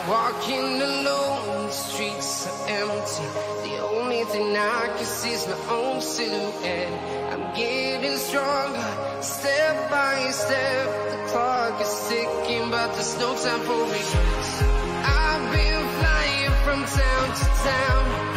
Walking alone, the streets are empty. The only thing I can see is my own silhouette. I'm getting stronger, step by step. The clock is ticking, but there's no time for regrets. I've been flying from town to town,